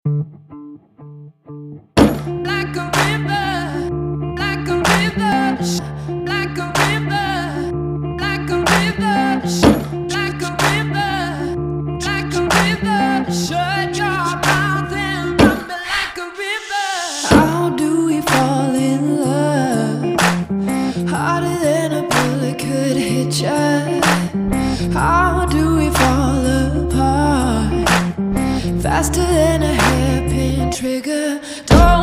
Like a river, like a river, like a river, like a river, like a river, like a river. Shut your mouth and run me like a river. How do we fall in love? Harder than a bullet could hit ya. How do we fall apart? Faster than a hairpin trigger. Don't